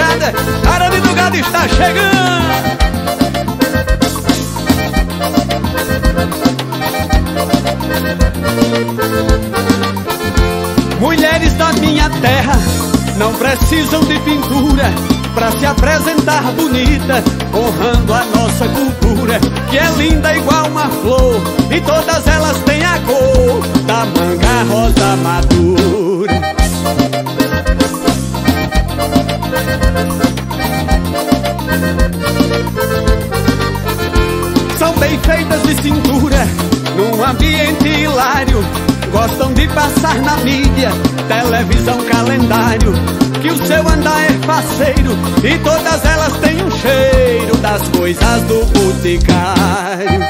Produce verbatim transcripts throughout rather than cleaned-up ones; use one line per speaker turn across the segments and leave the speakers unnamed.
vaquejada, Arame do Gado está chegando. Mulheres da minha terra não precisam de pintura pra se apresentar bonita, honrando a nossa cultura, que é linda igual uma flor, e todas elas têm a cor da manga rosa madura. São bem feitas de cintura, num ambiente hilário, gostam de passar na mídia, televisão, calendário, que o seu andar é faceiro, e todas elas têm um cheiro das coisas do boticário.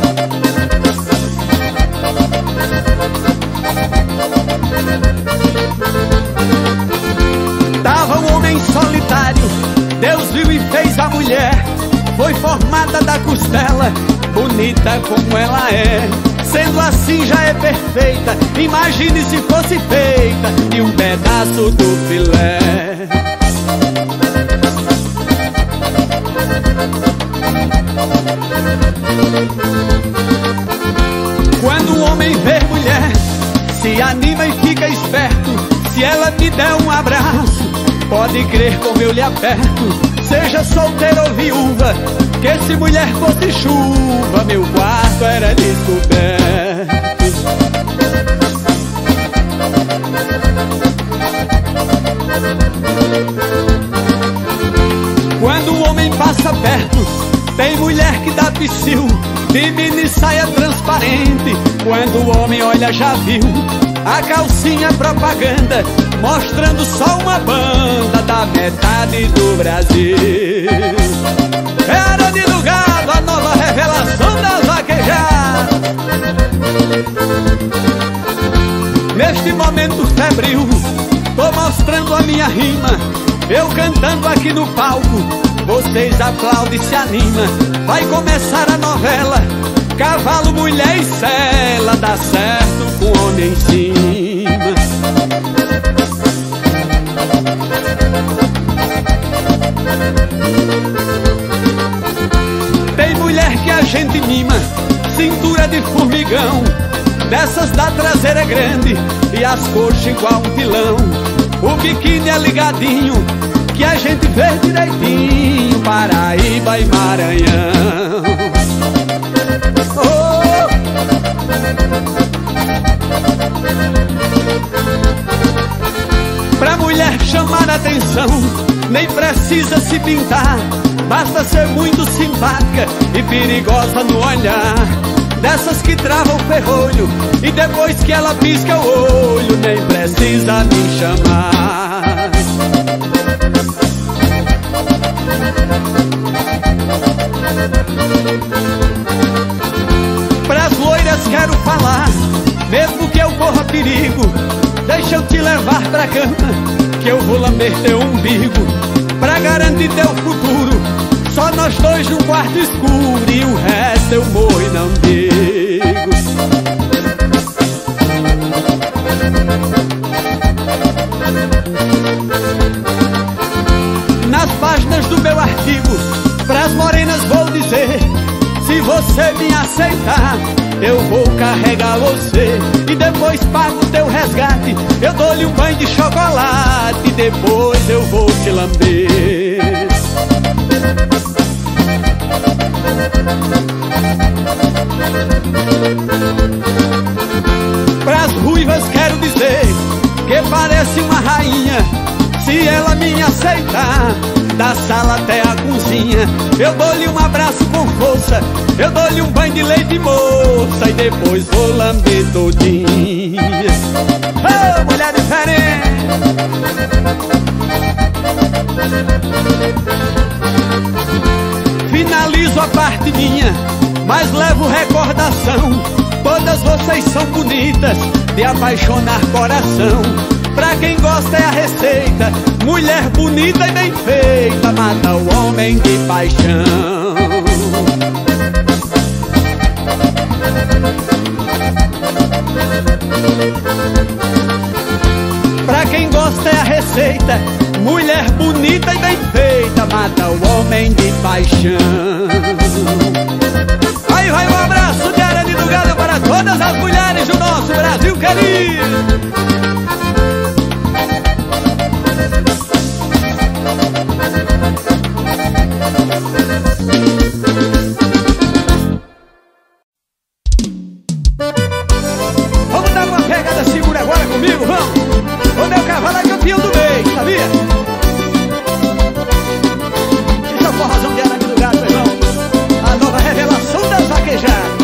Tava um homem solitário, Deus viu e fez a mulher, foi formada da costela, bonita como ela é. Sendo assim já é perfeita, imagine se fosse feita de um pedaço do filé. Quando um homem vê mulher, se anima e fica esperto. Se ela me der um abraço, pode crer como eu lhe aperto. Seja solteira ou viúva, que se mulher fosse chuva, meu quarto era descoberto. Quando o homem passa perto, tem mulher que dá psiu, de mini saia transparente. Quando o homem olha já viu a calcinha propaganda, mostrando só uma banda da metade do Brasil. É Arame do Gado, a nova revelação das vaquejadas. Neste momento febril, tô mostrando a minha rima, eu cantando aqui no palco, vocês aplaudem e se animam. Vai começar a novela, cavalo, mulher e sela, dá certo com o homem em cima. Tem mulher que a gente mima, cintura de formigão, dessas da traseira grande e as coxas igual um pilão. O biquíni é ligadinho, que a gente vê direitinho, Paraíba e Maranhão. Oh! Pra mulher chamar a atenção, nem precisa se pintar, basta ser muito simpática e perigosa no olhar. Dessas que travam o ferrolho e depois que ela pisca o olho, nem precisa me chamar. Pras loiras quero falar, mesmo que eu corra perigo, deixa eu te levar pra cama, que eu vou lamber teu umbigo. Pra garantir teu futuro, só nós dois num quarto escuro, e o resto eu morro e não digo. Nas páginas do meu artigo, pras morenas vou dizer: se você me aceitar, eu vou carregar você, e depois pago teu resgate, eu dou-lhe um banho de chocolate, e depois eu vou te lamber. Pras ruivas quero dizer que parece uma rainha, se ela me aceitar, da sala até a cozinha, eu dou-lhe um abraço com força, eu dou-lhe um banho de leite moça, e depois vou lamber todinha. Oh, mulher diferente! Finalizo a parte minha, mas levo recordação. Todas vocês são bonitas, de apaixonar coração. Pra quem gosta é a receita, mulher bonita e bem feita, mata o homem de paixão. Pra quem gosta é a receita, mulher bonita bonita e bem feita mata o homem de paixão. Aí vai um abraço de Arani do Galo para todas as mulheres do nosso Brasil querido. Vamos dar uma pegada segura agora comigo, vamos? O meu cavalo é campeão do mês, sabia? Esse é o forrozão de Arani do Galo, meu irmão. A nova revelação das vaquejadas.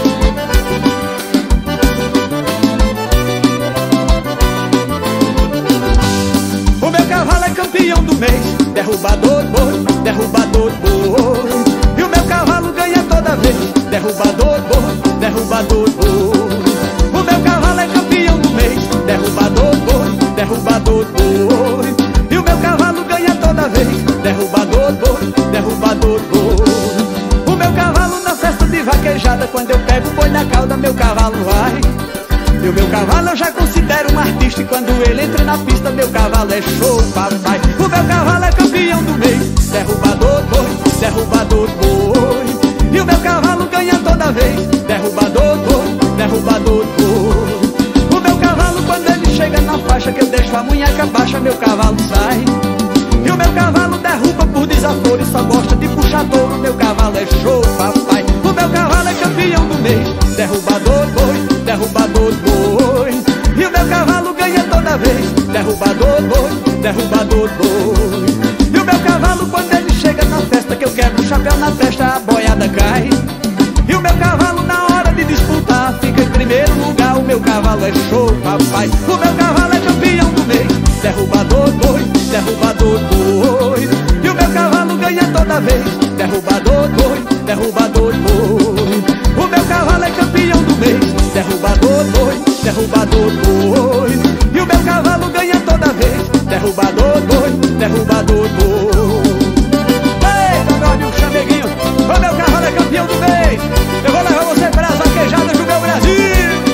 O meu cavalo é campeão do mês, derrubador boi, derrubador boi. E o meu cavalo ganha toda vez, derrubador boi, derrubador boi. O meu cavalo é campeão do mês, derrubador boi, derrubador boi. E o meu cavalo ganha toda vez, derrubador boi, derrubador boi. O meu cavalo na festa de vaquejada, quando eu pego o boi na cauda, meu cavalo vai. E o meu cavalo eu já considero um artista, e quando ele entra na pista, meu cavalo é show, papai. O meu cavalo é campeão do mês, derrubador boi, derrubador boi. E o meu cavalo ganha toda vez, derrubador boi, derrubador boi. O meu cavalo quando ele chega na faixa, que eu deixo a munheca baixa, meu cavalo sai. E o meu cavalo derruba por desaforo e só gosta de puxar touro, meu cavalo é show, papai. O meu cavalo é campeão do mês, derrubador boi, derrubador boi. E o meu cavalo ganha toda vez, derrubador boi, derrubador boi. E o meu cavalo quando ele chega na festa, que eu quebro o chapéu na testa, a boiada cai. E o meu cavalo na hora de disputar fica em primeiro lugar, o meu cavalo é show, papai. O meu cavalo é campeão do mês, derrubador boi, derrubador boi. E o meu cavalo ganha toda vez, derrubador boi, derrubador boi. O meu cavalo é campeão do mês, derrubador boi, derrubador boi. E o meu cavalo ganha toda vez, derrubador boi, derrubador boi. Eita, meu amigo Chameguinho, o meu cavalo é campeão do mês. Eu vou levar você para as vaquejadas do meu Brasil.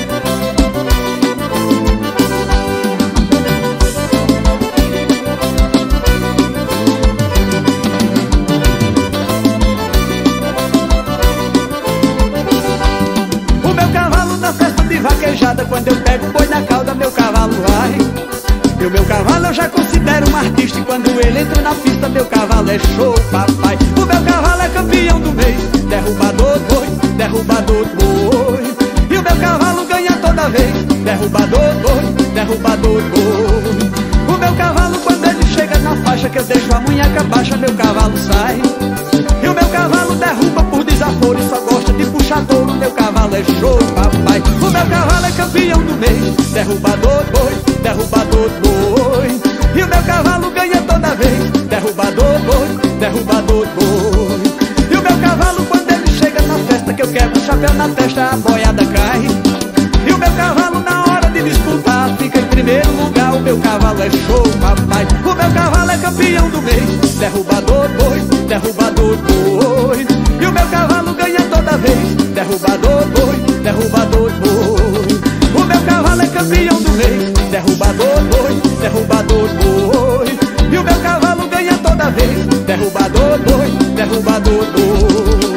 O meu cavalo na festa de vaquejada, quando eu pego o boi na cauda, meu cavalo vai. E o meu cavalo eu já considero um artista, e quando ele entra na pista, meu cavalo é show, papai. O meu cavalo é campeão do mês, derrubador boi, derrubador boi. E o meu cavalo ganha toda vez, derrubador boi, derrubador boi. O meu cavalo quando ele chega na faixa, que eu deixo a munheca baixa, meu cavalo sai. E o meu cavalo derruba por desaforo e só gosta de puxar touro, meu cavalo é show, papai. O meu cavalo é campeão do mês, derrubador boi, derrubador boi. E o meu cavalo ganha toda vez, derrubador boi, derrubador boi. E o meu cavalo quando ele chega na festa, que eu quebro o chapéu na testa, a boiada cai. E o meu cavalo na hora de disputar fica em primeiro lugar, o meu cavalo é show, papai. O meu cavalo é campeão do mês, derrubador boi, derrubador boi. E o meu cavalo ganha toda vez, derrubador boi, derrubador boi. O meu cavalo é campeão do mês, derrubador boi, derrubador boi. E o meu cavalo ganha toda vez, derrubador boi, derrubador boi.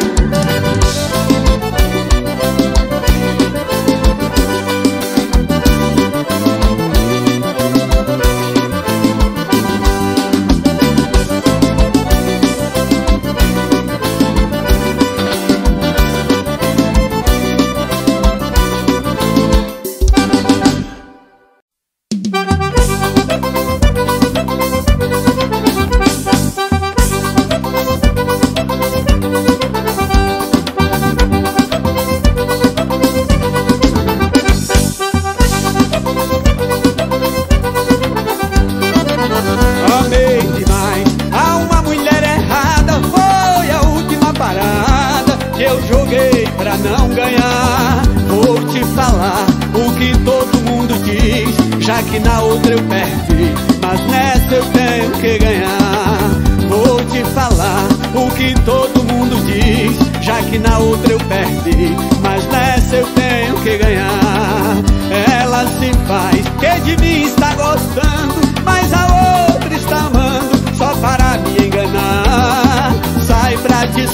Já que na outra eu perdi, mas nessa eu tenho que ganhar. Vou te falar o que todo mundo diz. Já que na outra eu perdi, mas nessa eu tenho que ganhar. Ela se faz que de mim está gostando, mas a outra está amando só para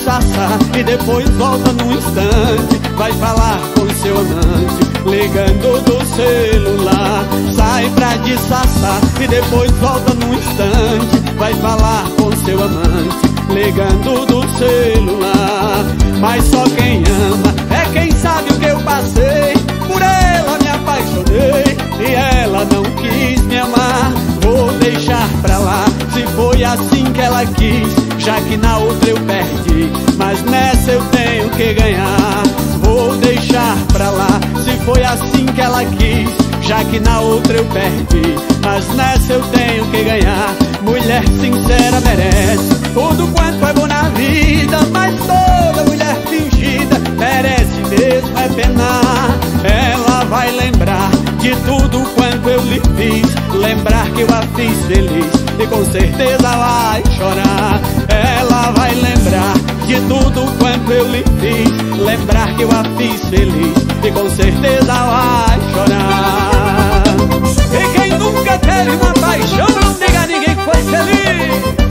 disfarçar e depois volta num instante. Vai falar com seu amante, ligando do celular. Sai pra disfarçar e depois volta num instante. Vai falar com seu amante, ligando do celular. Mas só quem ama é quem sabe o que eu passei. Por ela me apaixonei e ela não quis me amar. Vou deixar pra lá, se foi assim que ela quis, já que na outra eu perdi, mas nessa eu tenho que ganhar. Vou deixar pra lá, se foi assim que ela quis, já que na outra eu perdi, mas nessa eu tenho que ganhar. Mulher sincera merece tudo quanto é bom na vida, mas toda mulher fingida merece mesmo é penar. Ela vai lembrar de tudo quanto eu lhe fiz, lembrar que eu a fiz feliz e com certeza vai chorar. Ela vai lembrar de tudo quanto eu lhe fiz, lembrar que eu a fiz feliz e com certeza vai chorar. E quem nunca teve uma paixão, não diga a ninguém que foi feliz.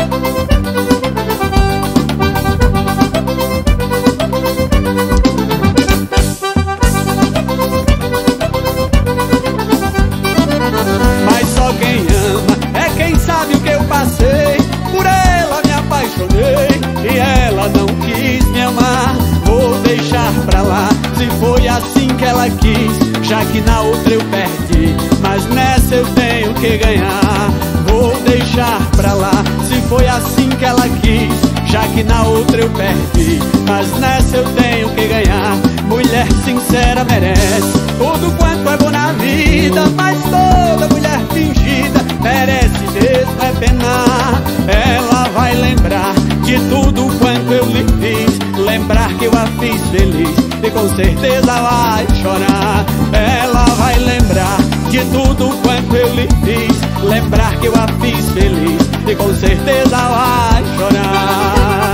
Mas só quem ama é quem sabe o que eu passei. Por ela me apaixonei e ela não quis me amar. Vou deixar pra lá, se foi assim que ela quis, já que na outra eu perdi, mas nessa eu tenho que ganhar. Vou deixar pra lá, se foi assim que ela quis, já que na outra eu perdi, mas nessa eu tenho que ganhar. Mulher sincera merece tudo quanto é bom na vida, mas toda mulher fingida merece mesmo é penar. Ela vai lembrar de tudo quanto eu lhe fiz, lembrar que eu a fiz feliz e com certeza vai chorar. Ela vai lembrar de tudo quanto eu lhe fiz, lembrar que eu a fiz feliz e com certeza vai chorar.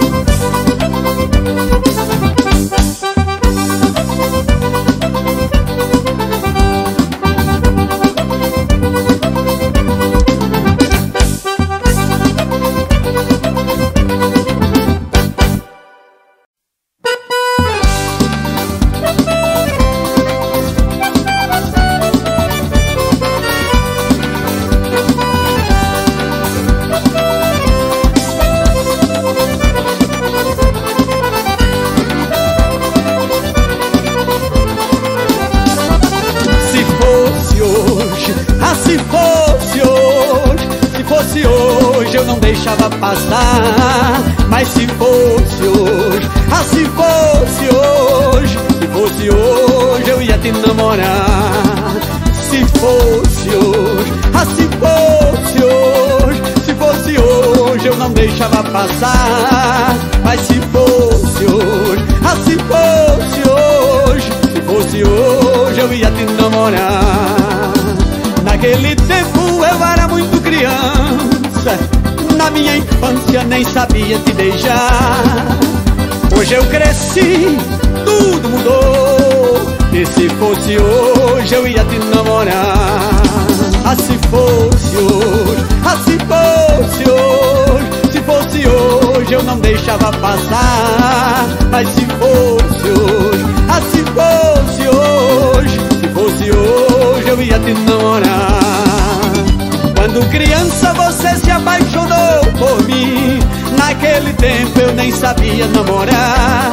Deixava passar, mas se fosse hoje, ah, se fosse hoje, se fosse hoje eu ia te namorar. Se fosse hoje, ah, se fosse hoje, se fosse hoje eu não deixava passar, mas se fosse hoje, ah, se fosse hoje, se fosse hoje eu ia te namorar. Naquele tempo eu era muito criança, na minha infância nem sabia te beijar. Hoje eu cresci, tudo mudou, e se fosse hoje eu ia te namorar. Ah, se fosse hoje, ah, se fosse hoje, se fosse hoje eu não deixava passar, mas se fosse hoje, ah, se fosse hoje, se fosse hoje eu ia te namorar. Quando criança você se apaixonou por mim, naquele tempo eu nem sabia namorar.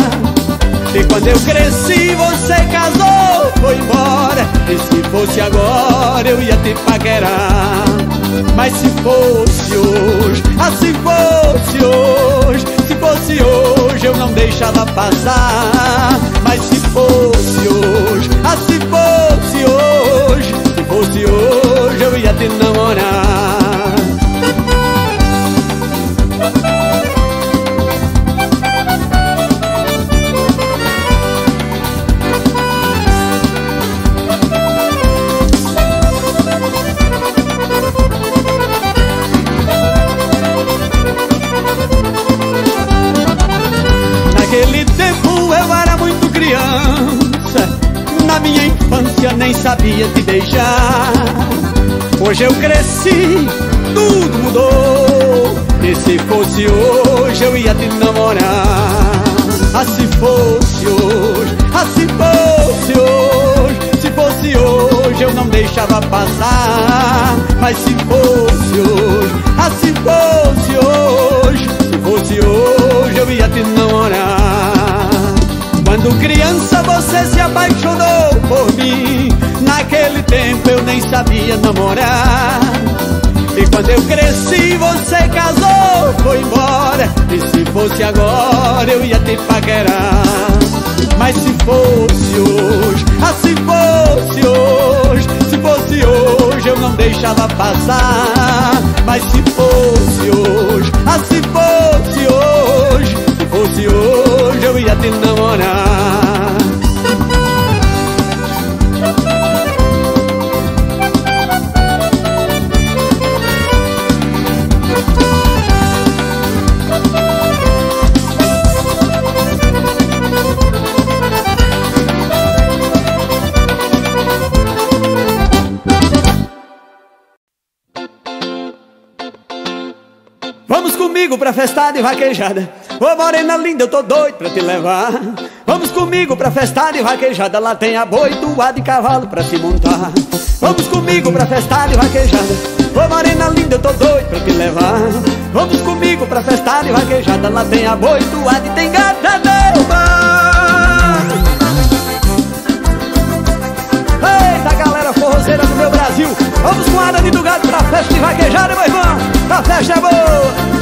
E quando eu cresci você casou, foi embora, e se fosse agora eu ia te paquerar. Mas se fosse hoje, ah, se fosse hoje, se fosse hoje eu não deixava passar. Mas se fosse hoje, ah, se fosse hoje, se fosse hoje eu ia te namorar. Naquele tempo eu era muito criança, na minha infância nem sabia te beijar. Hoje eu cresci, tudo mudou, e E se fosse hoje eu ia te namorar. Ah, se fosse hoje, ah, se fosse hoje, se fosse hoje eu não deixava passar. Mas se fosse hoje, ah, se fosse hoje, se fosse hoje eu ia te namorar. Quando criança você se apaixonou por mim, naquele tempo eu nem sabia namorar. E quando eu cresci você casou, foi embora. E se fosse agora eu ia te paquerar. Mas se fosse hoje, ah, se fosse hoje, se fosse hoje eu não deixava passar. Mas se fosse hoje, ah, se fosse hoje, se fosse hoje eu ia te namorar. Vamos comigo pra festa de vaquejada. Ô morena linda, eu tô doido pra te levar. Vamos comigo pra festa de vaquejada. Lá tem a boi, toada e cavalo pra se montar. Vamos comigo pra festa de vaquejada. Ô morena linda, eu tô doido pra te levar. Vamos comigo pra festa de vaquejada. Lá tem a boi, toada e tem gata derruba. Eita galera forrozeira do meu Brasil, vamos com a Arani do Gado pra festa de vaquejada, meu irmão. A festa é boa.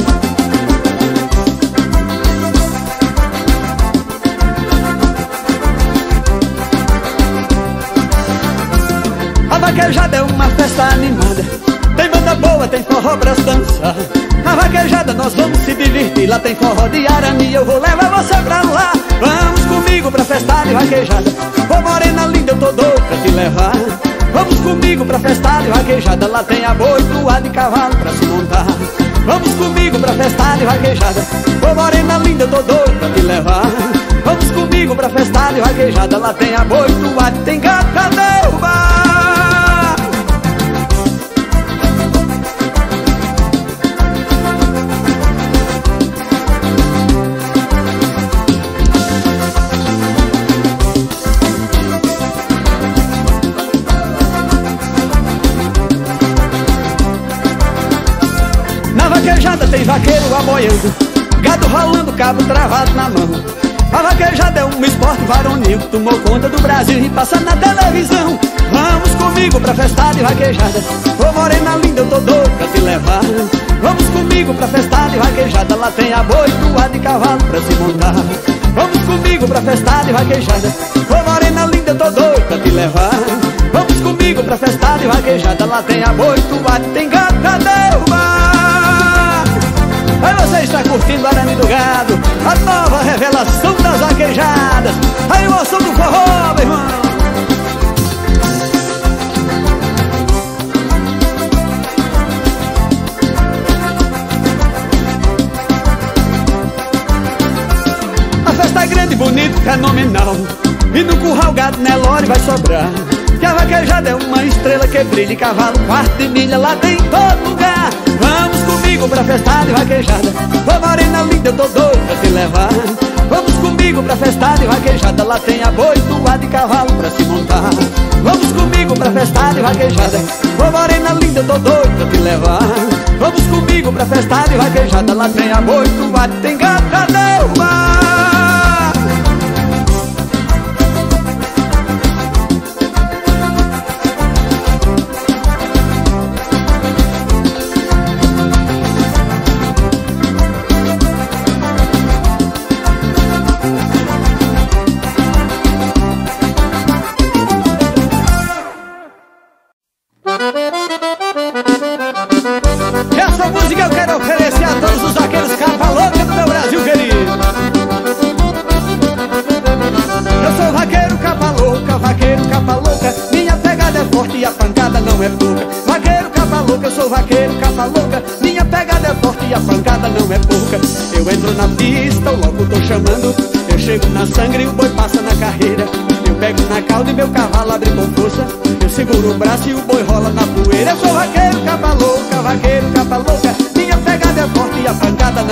A vaquejada é uma festa animada. Tem banda boa, tem forró pra dançar. A vaquejada nós vamos se divertir. Lá tem forró de Arani, eu vou levar você pra lá. Vamos comigo pra festa de vaquejada. Ô morena linda, eu tô doido pra te levar. Vamos comigo pra festa de vaquejada. Lá tem a boi, toada e cavalo pra se montar. Vamos comigo pra festa de vaquejada. Ô morena linda, eu tô doido pra te levar. Vamos comigo pra festa de vaquejada. Lá tem a boi, toada e tem gata derrubar. Tem vaqueiro aboiando, gado rolando, cabo travado na mão. A vaquejada é um esporte varonil que tomou conta do Brasil e passa na televisão. Vamos comigo pra festa de vaquejada. Ô morena linda, eu tô doido pra te levar. Vamos comigo pra festa de vaquejada. Lá tem a boi, toada e cavalo pra se montar. Vamos comigo pra festa de vaquejada. Ô morena linda, eu tô doido pra te levar. Vamos comigo pra festa de vaquejada. Lá tem a boi, toada e tem gata derrubar. Aí você está curtindo a Arani do Gado, a nova revelação das vaquejadas. Aí o som do forró, meu irmão. A festa é grande, bonito, fenomenal. E no curral gado Nelore vai sobrar. Que a vaquejada é uma estrela que brilha. Cavalo, quarto de milha, lá tem todo lugar. Vamos comigo pra festa de vaquejada. Ô morena linda, eu tô doido pra te levar. Vamos comigo pra festa de vaquejada. Lá tem a boi, toada e cavalo pra se montar. Vamos comigo pra festa de vaquejada. Ô morena linda, eu tô doido pra te levar. Vamos comigo pra festa de vaquejada. Lá tem a boi, toada e tem gata derrubar. E a pancada não é pouca. Vaqueiro capa louca, eu sou vaqueiro capa louca. Minha pegada é forte e a pancada não é pouca. Eu entro na pista, logo tô chamando. Eu chego na sangue e o boi passa na carreira. Eu pego na cauda e meu cavalo abre com força. Eu seguro o braço e o boi rola na poeira. Eu sou vaqueiro capa louca, vaqueiro capa louca. Minha pegada é forte e a pancada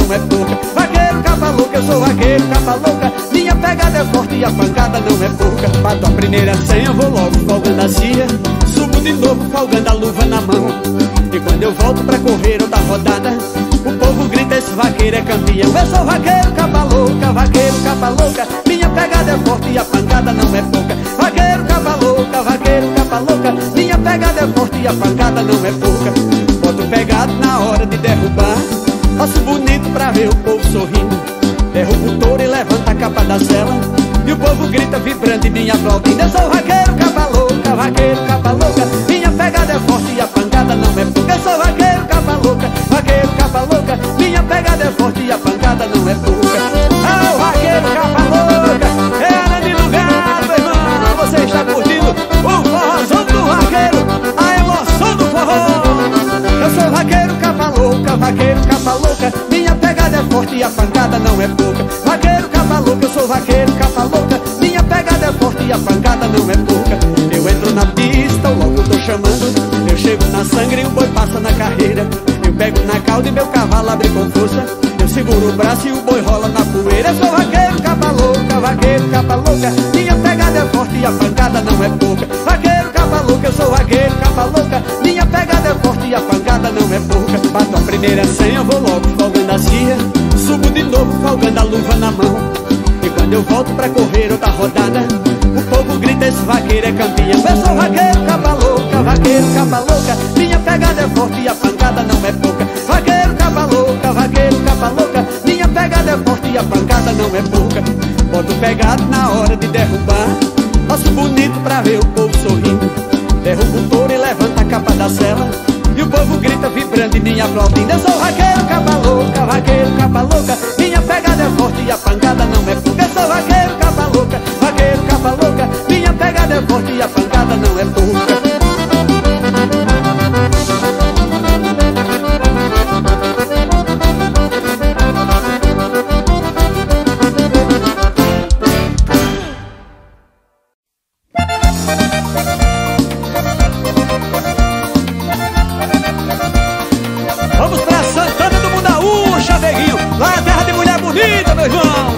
não é pouca. Vaqueiro capa louca, eu sou vaqueiro capa louca. Minha pegada é forte e a pancada não é pouca. Bato a primeira senha, vou logo folgando a cia. Subo de novo folgando a luva na mão. E quando eu volto pra correr outra rodada, o povo grita, esse vaqueiro é campeão. Eu sou vaqueiro capa louca, vaqueiro capa louca. Minha pegada é forte e a pancada não é pouca. Vaqueiro capa louca, vaqueiro capa louca. Minha pegada é forte e a pancada não é pouca. Boto pegado na hora de derrubar, faço bonito pra ver o povo sorrindo. Derrubo o touro e levanta a capa da cela, e o povo grita vibrando e me aplaudindo. Eu sou vaqueiro capa louca, vaqueiro capa louca. Minha pegada é forte e a pancada não é pouca. Eu sou vaqueiro capa louca, vaqueiro capa louca. Minha pegada é forte e a pancada não é pouca. Ah, o vaqueiro capa louca, era de lugar, meu irmão. Você está curtindo o forrozão do vaqueiro, a emoção do forró. Eu sou vaqueiro capa louca, vaqueiro capa louca. Minha pegada é forte e a pancada não é pouca. Vaqueiro capa louca, eu sou vaqueiro capa louca. Minha pegada é forte e a pancada não é pouca. Eu entro na pista, logo tô chamando. Eu chego na sangue e o boi passa na carreira. Eu pego na cauda e meu cavalo abre com força. Eu seguro o braço e o boi rola na poeira. Eu sou vaqueiro capa louca, vaqueiro capa louca. Minha pegada é forte e a pancada não é pouca. Vaqueiro capa louca, eu sou vaqueiro capa louca. Minha pegada é forte e a pancada não é pouca. Bato a primeira senha, eu vou logo folgando a cia. Subo de novo folgando a luva na mão. E quando eu volto pra correr outra rodada, o povo grita, esse vaqueiro é campeão. Eu sou vaqueiro capa louca, vaqueiro capa louca. Minha pegada é forte e a pancada não é pouca. Vaqueiro capa louca, vaqueiro capa louca. Minha pegada é forte e a pancada não é pouca. Boto pegado na hora de derrubar, faço bonito pra ver o povo sorrindo. Derrubo o touro e levanta a capa da cela, e o povo grita vibrando e me aplaudindo. Eu sou vaqueiro capa louca, vaqueiro capa louca. Minha pegada é forte e a pancada não é pouca. Eu sou vaqueiro capa louca, vaqueiro capa louca. Minha pegada é forte e a pancada não é pouca. Vamos pra Santana do Mundaúcha, neguinho. Lá é terra de mulher bonita, meu irmão.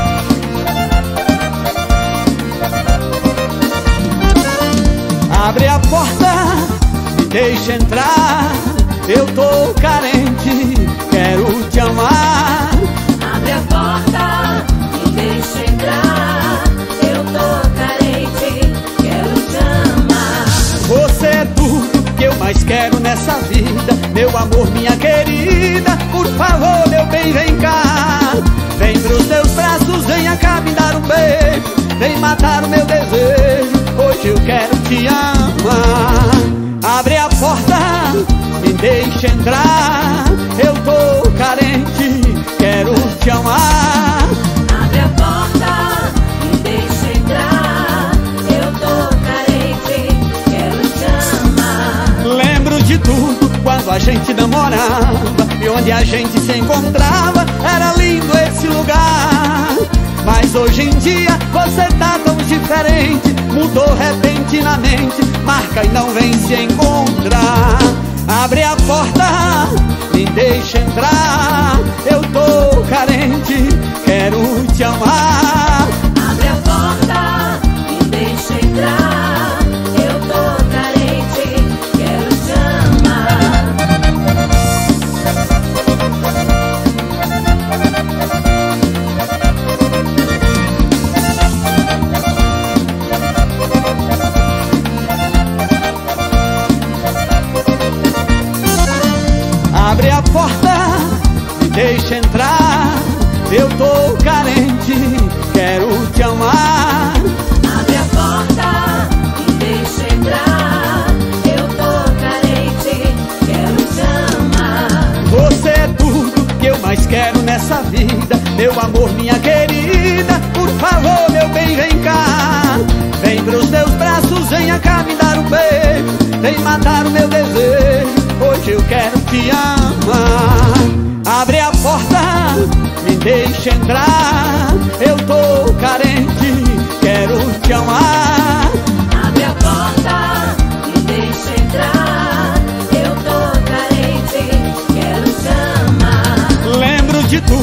Abre a porta, me deixa entrar. Eu tô carente, quero te amar.
Abre a porta, me deixa entrar. Eu tô carente, quero te amar.
Você é tudo que eu mais quero nessa vida. Meu amor, minha querida, por favor, meu bem, vem cá. Vem pros teus braços, venha cá me dar um beijo. Vem matar o meu desejo, hoje eu quero te amar. Abre a porta, me deixa entrar. Eu tô carente, quero te amar.
Abre a porta, me deixa entrar. Eu tô carente, quero te amar.
Lembro de tudo quando a gente namorava, e onde a gente se encontrava era lindo esse lugar. Mas hoje em dia você tá tão diferente, mudou repentinamente, marca e não vem se encontrar. Abre a porta, me deixa entrar. Eu tô carente, quero te amar.
Abre a porta, me deixa entrar. Eu tô carente, quero te amar.
Abre a porta, me deixa entrar. Eu tô carente, quero te amar.
Abre a porta, me deixa entrar. Eu tô carente, quero te amar.
Você é tudo que eu mais quero nessa vida. Meu amor, minha querida, por favor, meu bem, vem cá. Vem pros teus braços, venha cá me dar um beijo. Vem matar o meu desejo, hoje eu quero te amar. Abre a porta, me deixa entrar. Eu tô carente, quero te amar.
Abre a porta, me deixa entrar. Eu tô carente, quero te amar.
Lembro de tudo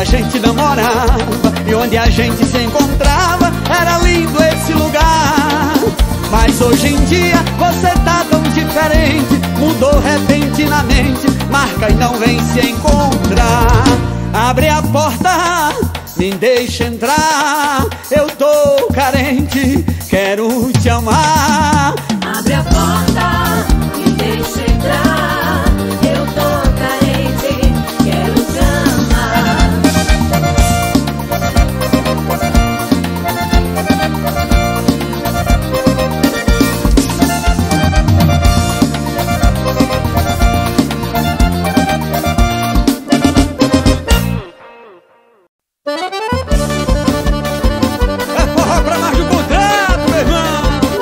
gente namorava e onde a gente se encontrava, era lindo esse lugar. Mas hoje em dia você tá tão diferente, mudou repentinamente, marca e não vem se encontrar. Abre a porta, me deixa entrar, eu tô carente, quero te amar.
Abre a porta, me deixa entrar, eu tô carente, quero te amar.
É forró pra mais do contrato, meu irmão.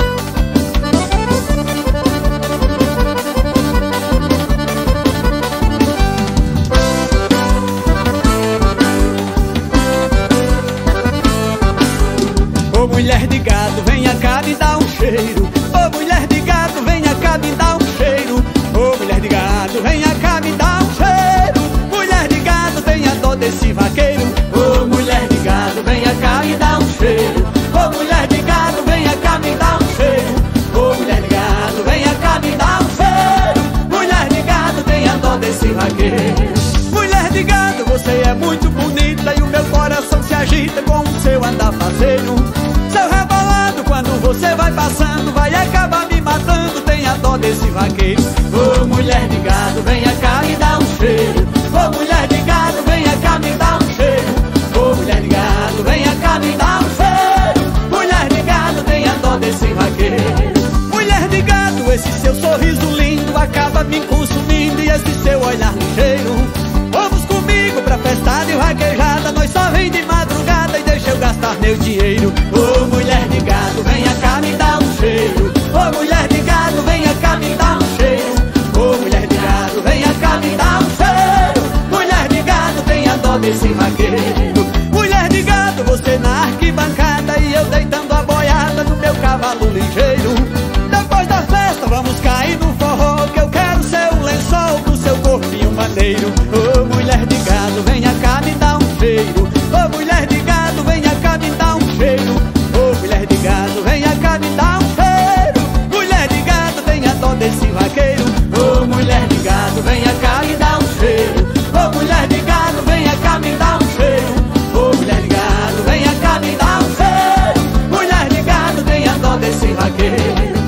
Ô mulher de gado, venha cá me dar um cheiro. Ô mulher de gado, venha cá me dar um cheiro. Ô mulher de gado, venha cá me dar um cheiro. Mulher de gado, tenha dó desse vaqueiro. Ô mulher de gado, venha cá me dar um cheiro. Ô mulher de gado, venha cá me dar um cheiro. Ô mulher de gado, venha cá me dar um cheiro. Mulher de gado, tenha dó desse vaqueiro. Mulher de gado, você é muito bonita e o meu coração se agita com o seu andar faceiro. Seu rebolado, quando você vai passando, vai acabar me matando, tenha dó desse vaqueiro. Ô mulher de gado, venha cá me dar um cheiro. Ô mulher de gado, venha cá me dar um cheiro. Ô mulher de gado, venha cá me dar um cheiro. Mulher de gado, tenha dó desse vaqueiro. Mulher de gado, esse seu sorriso lindo acaba me consumindo e esse seu olhar ligeiro. Vamos comigo pra festa de vaquejada, nós só vem de madrugada e deixa eu gastar meu dinheiro. Ô mulher de gado, venha cá me dar um cheiro. Ô mulher de gado, venha cá me dar um cheiro. Ô mulher de gado, venha cá me dar um cheiro. Mulher de gado, tenha dó desse vaqueiro. Mulher de gado, você na arquibancada e eu deitando a boiada no meu cavalo ligeiro. Depois da festa vamos cair no forró, que eu quero ser o lençol do seu corpinho maneiro. Ô mulher de gado, venha cá me dar um cheiro. Ô mulher de gado, venha cá me dar um cheiro. Ô mulher de gado, venha cá me dar um cheiro. Mulher de gado, tenha dó desse vaqueiro. Ô mulher de gado, venha cá me dar um cheiro. Ô mulher de gado, venha cá me dar um cheiro. Ô mulher de gado, venha cá me dar um cheiro. Mulher de gado, tenha dó desse vaqueiro.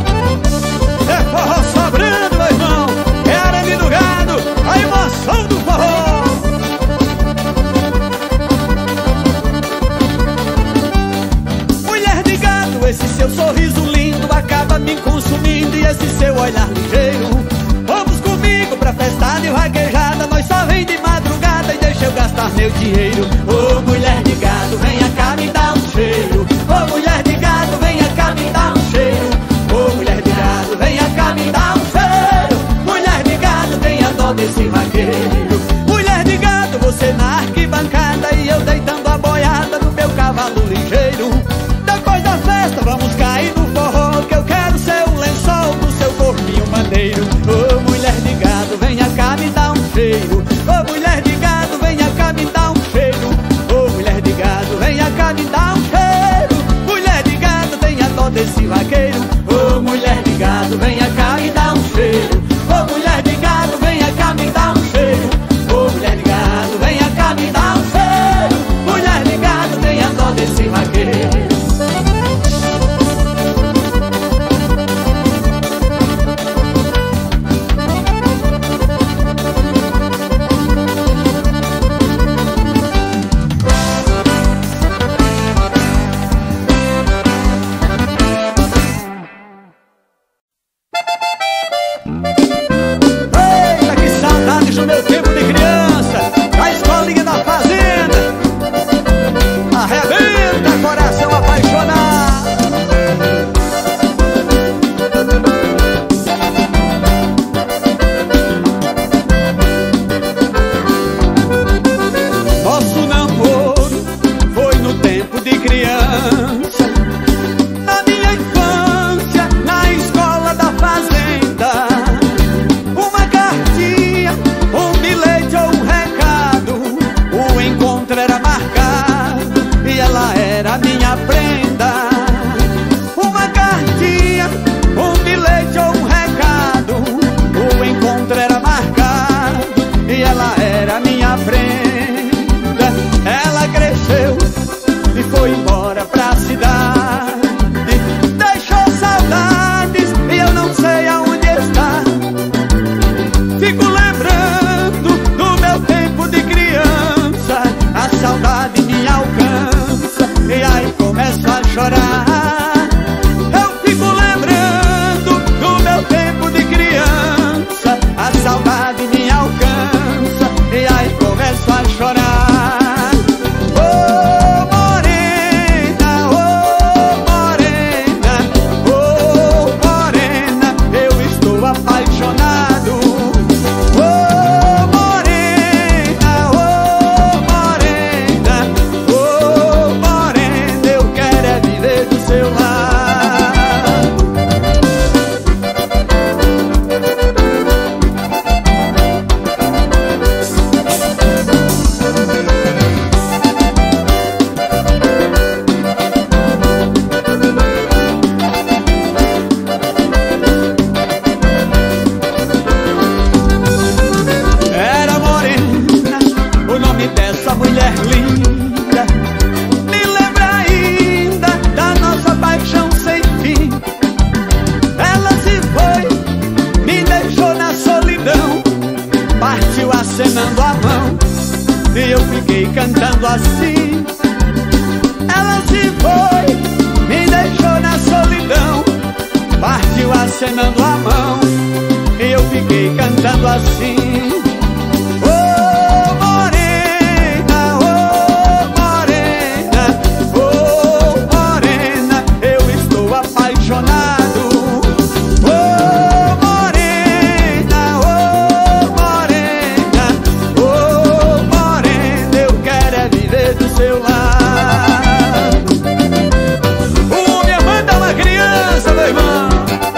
É forró sobrando, meu irmão, é arame do gado, a emoção do forró. Mulher de gado, esse seu sorriso lindo acaba me consumindo e esse seu olhar ligeiro. Vamos comigo pra festa de vaquejada, nós só vem de madrugada e deixa eu gastar meu dinheiro. Ô mulher de gado, venha cá me dar um cheiro. Ô mulher de gado, venha cá me dar um cheiro. Ô mulher de gado, venha cá me dar um cheiro. Mulher de gado, tenha dó desse vaqueiro. Mulher de gado, você na arquibancada e eu deitando a boiada no meu cavalo ligeiro. Depois da festa vamos cair no forró, que eu quero ser o lençol do seu corpinho maneiro. Ô mulher de gado, venha cá me dar um cheiro. Ô mulher de gado, venha cá me dar um cheiro. Ô mulher de gado, venha cá me dar um cheiro. Mulher de gado, tenha dó desse vaqueiro. Ô mulher de gado, venha cá me dar um cheiro. Ô mulher de gado, venha cá me dar um cheiro. Ô mulher de gado, venha cá me dar um cheiro. Mulher de gado, tenha dó desse vaqueiro. assim. Ela se foi, me deixou na solidão, partiu acenando a mão, e eu fiquei cantando assim. Oh morena, oh morena, oh morena, eu estou apaixonado. Oh morena, oh morena, oh morena, eu quero é viver do seu lado. Oh, minha mãe tá uma criança, meu irmão.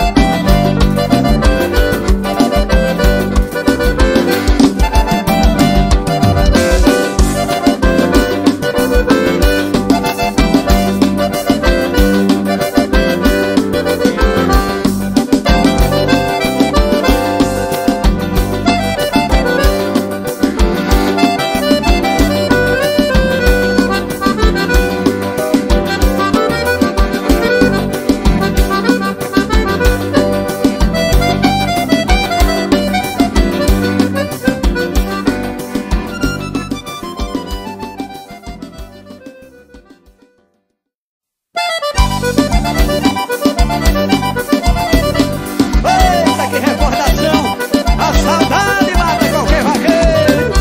Eita, que recordação! A saudade mata qualquer vaqueiro.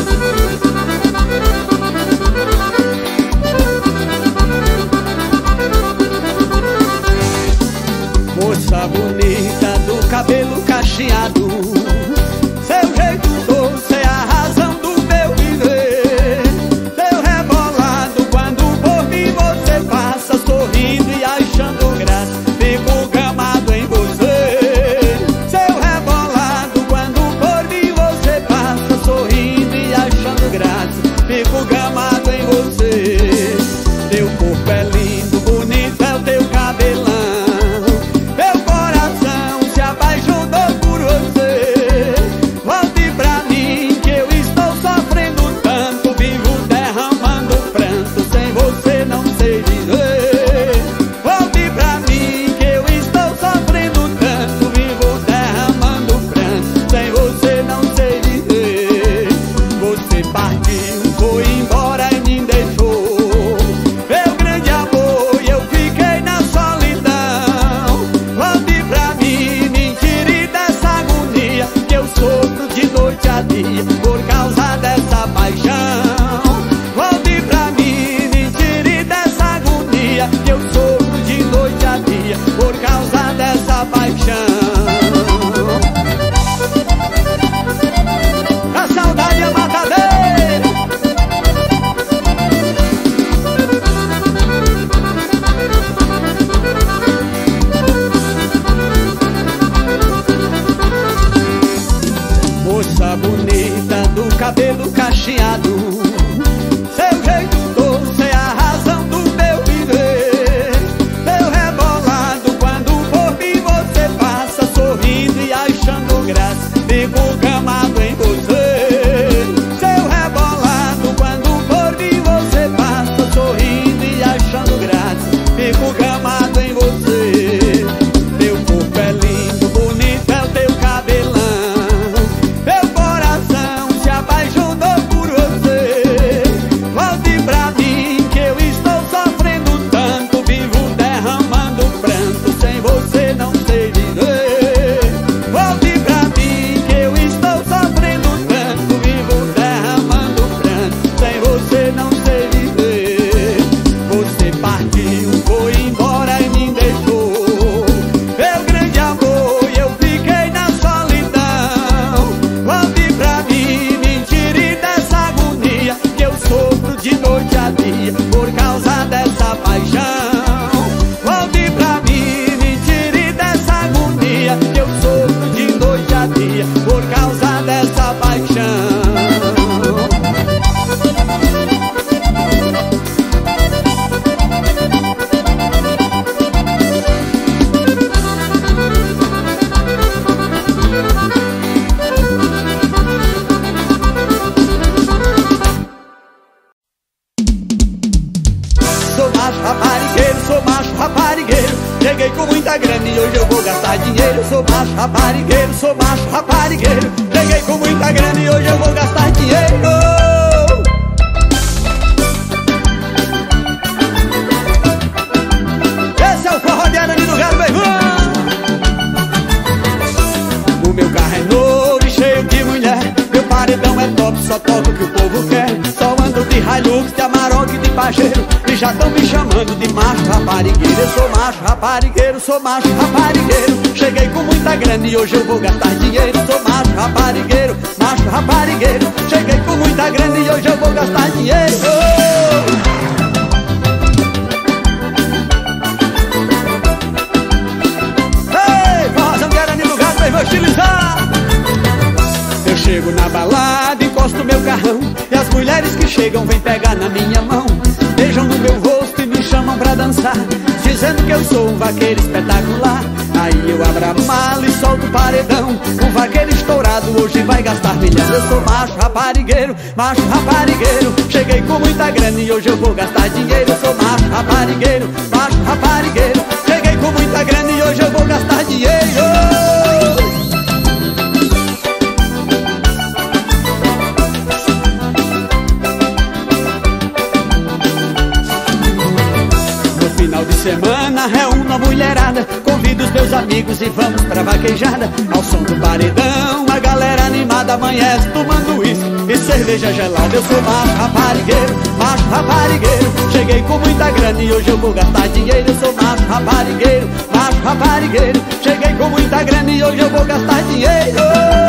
Moça bonita do cabelo cacheado, seu jeito doce é a razão do meu viver. Seu rebolado quando por mim você passa, sorrindo e achando graça, fico gamado em você. Seu rebolado quando por mim você passa, sorrindo e achando graça, fico gamado em você. Teu corpo é lindo, bonito é o teu cabelão, meu coração se apaixonou por você. Volte pra mim que eu estou sofrendo tanto, vivo derramando pranto, sem você não sei dizer. Volte pra mim que eu estou sofrendo tanto, vivo derramando pranto, sem você não sei dizer. Você partiu, foi embora e me deixou, meu grande amor, e eu fiquei na solidão. Volte pra mim, me tire dessa agonia, que eu sofro de noite a dia por causa dessa paixão. Volte pra mim, me tire dessa agonia, que eu sofro de noite a dia por causa dessa paixão. A saudade é matadeira. Moça bonita do cabelo cacheado, seu jeito doce é a razão do meu viver. Seu rebolado quando por mim você passa, sorrindo e achando graça, fico gamado em você. Seu rebolado quando por mim você passa, sorrindo e achando graça, fico gamado em você. Teu corpo é lindo, bonito é o teu cabelão, meu coração se apaixonou por você. Volte pra mim que eu estou sofrendo tanto, vivo derramando pranto, sem você não sei dizer. Volte pra mim que eu estou sofrendo tanto, vivo derramando pranto, sem você não sei dizer. Você partiu, foi embora e me deixou, meu grande amor, e eu fiquei na solidão. Volte pra mim, me tire dessa agonia, que eu sofro de noite a dia por causa dessa paixão. Volte pra mim, me tire dessa agonia, que eu sofro de noite a dia por causa dessa paixão. Sou macho raparigueiro, sou macho raparigueiro, cheguei com muita grana e hoje eu vou gastar dinheiro. Sou macho raparigueiro, sou macho raparigueiro, cheguei com muita grana e hoje eu vou gastar dinheiro. de Hilux, de Amarok, de Pajero, e já tão me chamando de macho raparigueiro. Eu sou macho raparigueiro, sou macho raparigueiro. Cheguei com muita grana e hoje eu vou gastar dinheiro. Sou macho raparigueiro, macho raparigueiro. Cheguei com muita grana e hoje eu vou gastar dinheiro. Ei, forrozão que era no gato, mas vou estilizar. Eu chego na balada, encosto meu carrão, e as mulheres que chegam vêm pegar na minha mão, beijam no meu rosto e me chamam pra dançar, dizendo que eu sou um vaqueiro espetacular. Aí eu abro a mala e solto o paredão. Um vaqueiro estourado hoje vai gastar milhão. Eu sou macho raparigueiro, macho raparigueiro. Cheguei com muita grana e hoje eu vou gastar dinheiro. Eu sou macho raparigueiro, macho raparigueiro. Cheguei com muita grana e hoje eu vou gastar dinheiro. Final de semana reúno a mulherada, convido os meus amigos e vamos pra vaquejada. Ao som do paredão, a galera animada amanhece tomando uísque e cerveja gelada. Eu sou macho raparigueiro, macho raparigueiro. Cheguei com muita grana e hoje eu vou gastar dinheiro. Eu sou macho raparigueiro, macho raparigueiro. Cheguei com muita grana e hoje eu vou gastar dinheiro.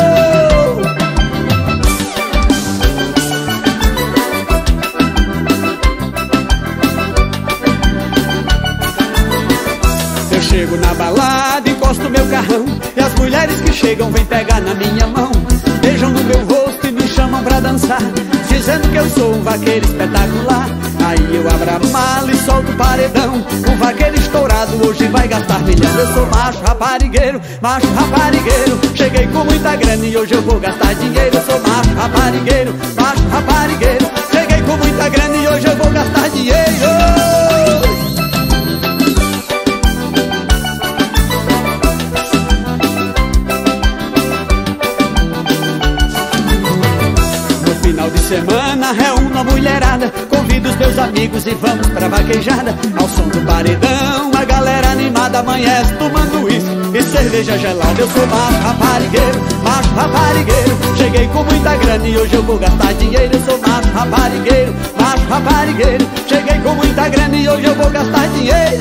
Eu chego na balada, encosto meu carrão, e as mulheres que chegam vêm pegar na minha mão, beijam no meu rosto e me chamam pra dançar, dizendo que eu sou um vaqueiro espetacular. Aí eu abro a mala e solto o paredão. Um vaqueiro estourado hoje vai gastar milhão. Eu sou macho raparigueiro, macho raparigueiro. Cheguei com muita grana e hoje eu vou gastar dinheiro. Eu sou macho raparigueiro, macho raparigueiro. Cheguei com muita grana e hoje eu vou gastar dinheiro. Final de semana reúno a mulherada, convido os meus amigos e vamos pra vaquejada. Ao som do paredão, a galera animada amanhece tomando uísque e cerveja gelada. Eu sou macho raparigueiro, macho raparigueiro. Cheguei com muita grana e hoje eu vou gastar dinheiro. Eu sou macho raparigueiro, macho raparigueiro. Cheguei com muita grana e hoje eu vou gastar dinheiro.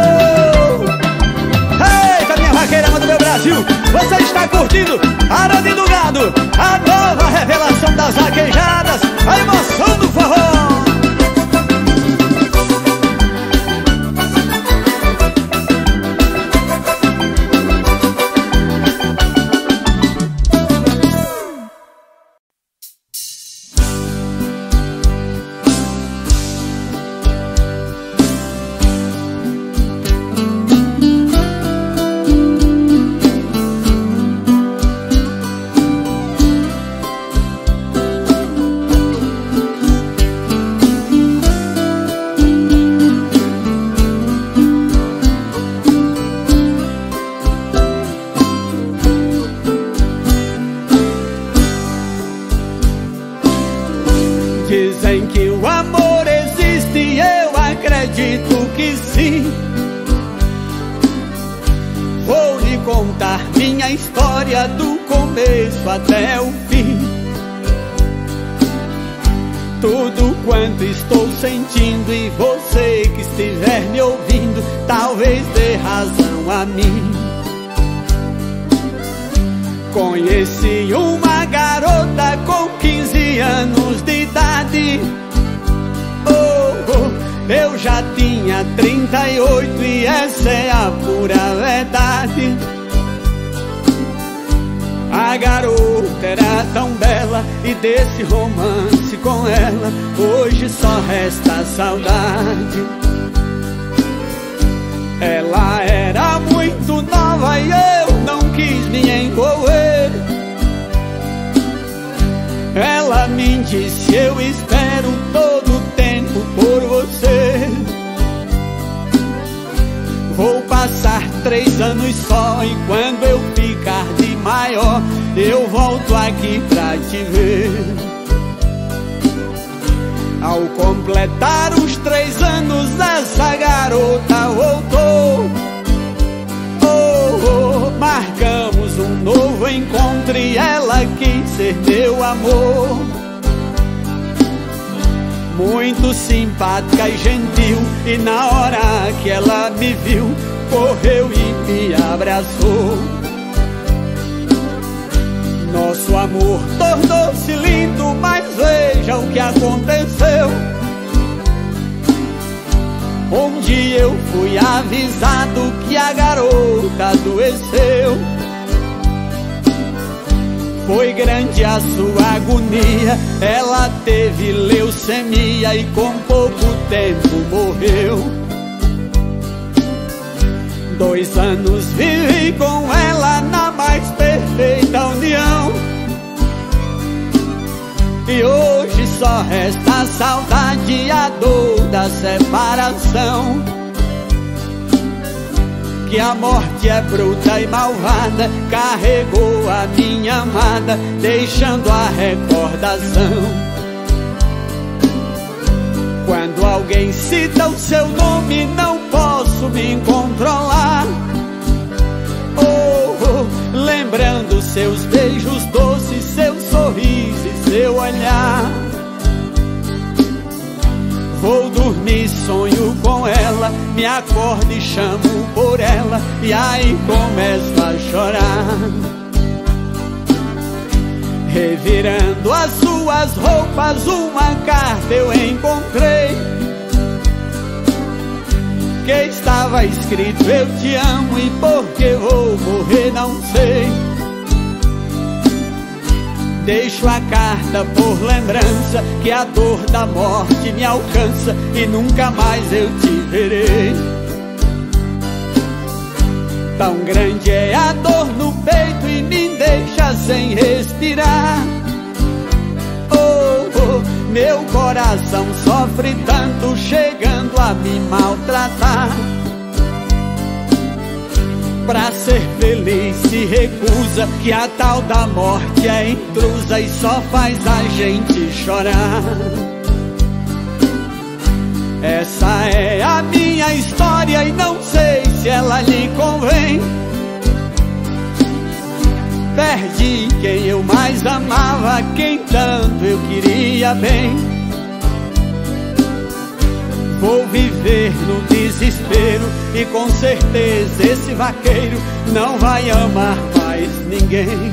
Eita, minha vaqueirama do meu Brasil, você está curtindo Haroldo do Gado, a nova revelação das vaquejadas, a emoção do forró. Dizem que o amor existe e eu acredito que sim. Vou lhe contar minha história do começo até o fim. Tudo quanto estou sentindo e você que estiver me ouvindo talvez dê razão a mim. Conheci uma garota com quinze anos de idade. Oh, oh, eu já tinha trinta e oito e essa é a pura verdade. A garota era tão bela e desse romance com ela hoje só resta saudade. Ela era muito nova e eu não quis me envolver. Ela me disse: eu espero todo o tempo por você. Vou passar três anos só e quando eu ficar de maior eu volto aqui pra te ver. Ao completar os três anos essa garota voltou. Oh, oh, marcamos um novo encontro e ela quis ser meu amor. muito simpática e gentil, e na hora que ela me viu, correu e me abraçou. Nosso amor tornou-se lindo, mas veja o que aconteceu. Um dia eu fui avisado que a garota adoeceu. Foi grande a sua agonia, ela teve leucemia e com pouco tempo morreu. Dois anos vivi com ela na mais perfeita união, e hoje só resta a saudade e a dor da separação. Que a morte é bruta e malvada, carregou a minha amada, deixando a recordação. Quando alguém cita o seu nome, não posso me controlar. Oh, oh, lembrando seus beijos doces, seu sorriso e seu olhar. Vou dormir, sonho com ela, me acordo e chamo por ela, e aí começo a chorar. Revirando as suas roupas, uma carta eu encontrei, que estava escrito: eu te amo e porque vou morrer não sei. Deixo a carta por lembrança, que a dor da morte me alcança e nunca mais eu te verei. Tão grande é a dor no peito e me deixa sem respirar. Oh, oh, meu coração sofre tanto, chegando a me maltratar. Pra ser feliz se recusa, que a tal da morte é intrusa e só faz a gente chorar. Essa é a minha história e não sei se ela lhe convém. Perdi quem eu mais amava, quem tanto eu queria bem. Vou viver no desespero e com certeza esse vaqueiro não vai amar mais ninguém.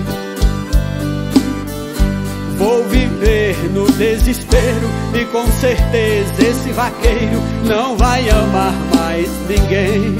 Vou viver no desespero e com certeza esse vaqueiro não vai amar mais ninguém.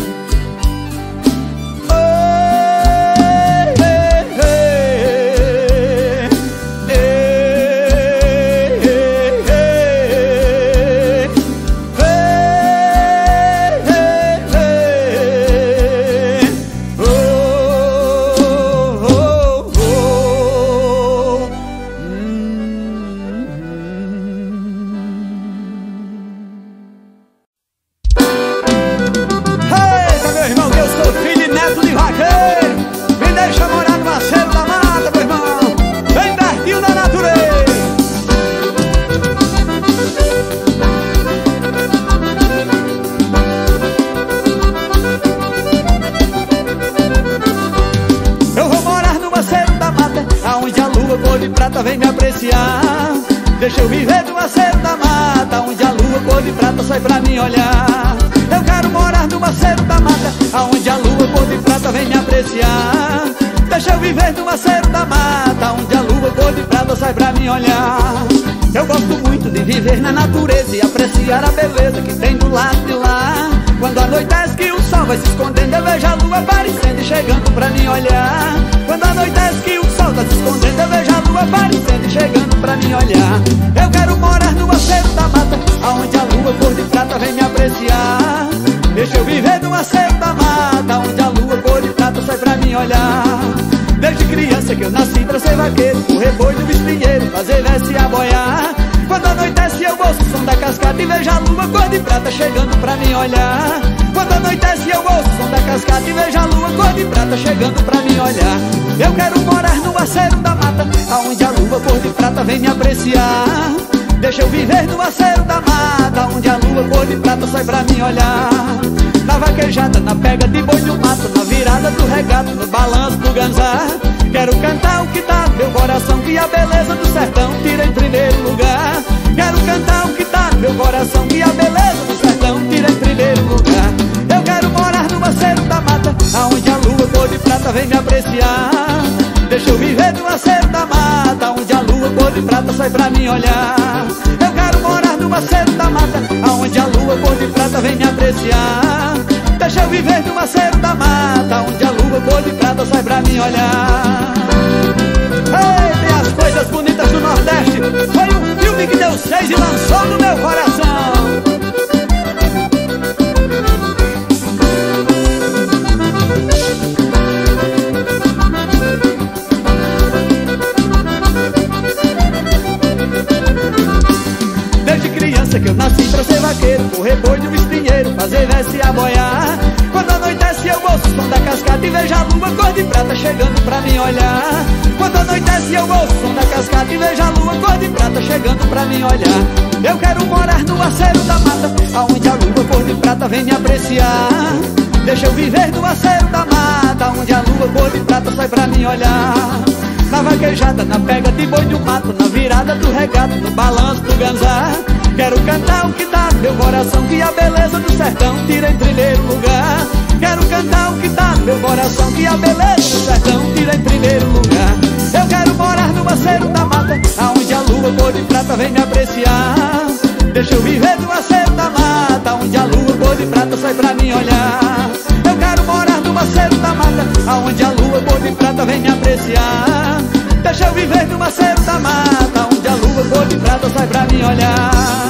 Deixa eu viver no aceiro da mata, onde a lua cor de prata sai pra me olhar. Eu quero morar no aceiro da mata, aonde a lua cor de prata vem me apreciar. Deixa eu viver no aceiro da mata, onde a lua cor de prata sai pra me olhar. Eu gosto muito de viver na natureza e apreciar a beleza que tem do lado de lá. Quando anoitece que o sol vai se escondendo, eu vejo a lua aparecendo e chegando pra me olhar. Quando anoitece que o sol tá se escondendo, eu vejo a lua aparecendo e chegando pra me olhar. Eu quero morar no aceiro da mata, aonde a lua cor de prata vem me apreciar. Deixa eu viver no aceiro da mata, onde a lua cor de prata sai pra me olhar. Desde criança que eu nasci pra ser vaqueiro, correr boi no espinheiro, fazer veste e aboiar. Quando anoitece eu ouço o som da cascata e vejo a lua cor de prata chegando pra me olhar. Quando anoitece eu ouço o som da cascata e vejo a lua cor de prata chegando pra me olhar. Eu quero morar no aceiro da mata, aonde a lua cor de prata vem me apreciar. Deixa eu viver no aceiro da mata, onde a lua cor de prata sai pra me olhar. Na vaquejada, na pega de boi no mato, na virada do regato, no balanço do ganzá. Quero cantar o que dá no meu coração, que a beleza do sertão tira em primeiro lugar. Quero cantar o que dá no prata vem me apreciar. Deixa eu viver no aceiro da mata, onde a lua cor de prata sai pra mim olhar. Eu quero morar no aceiro da mata, onde a lua cor de prata vem me apreciar. Deixa eu viver no aceiro da mata, onde a lua cor de prata sai pra mim olhar. Ei, tem as coisas bonitas do Nordeste. Foi um filme que deu seis e lançou no meu coração. Desde criança que eu nasci pra ser vaqueiro, correr boi de um espinheiro, fazer veste e aboiar. Quando anoitece eu ouço o som da cascata e vejo a lua cor de prata chegando pra mim olhar. Quando anoitece eu ouço o som da cascata e vejo a lua cor de prata chegando pra mim olhar. Eu quero morar no aceiro da mata, aonde a lua cor de prata vem me apreciar. Deixa eu viver no aceiro da mata, onde a lua cor de prata sai pra mim olhar. Na vaquejada, na pega de boi do mato, na virada do regato, no balanço do ganzá. Quero cantar o que dá no meu coração, que a beleza do sertão tira em primeiro lugar. Quero cantar o que dá no meu coração, que a beleza do sertão tira em primeiro lugar. Eu quero morar no aceiro da mata, aonde a lua cor de prata vem me apreciar. Deixa eu viver no aceiro da mata, onde a lua cor de prata sai pra mim olhar. Eu quero morar no aceiro da mata, aonde a lua cor de prata vem me apreciar. Deixa eu viver no aceiro da mata, onde a lua cor de prata sai pra mim olhar.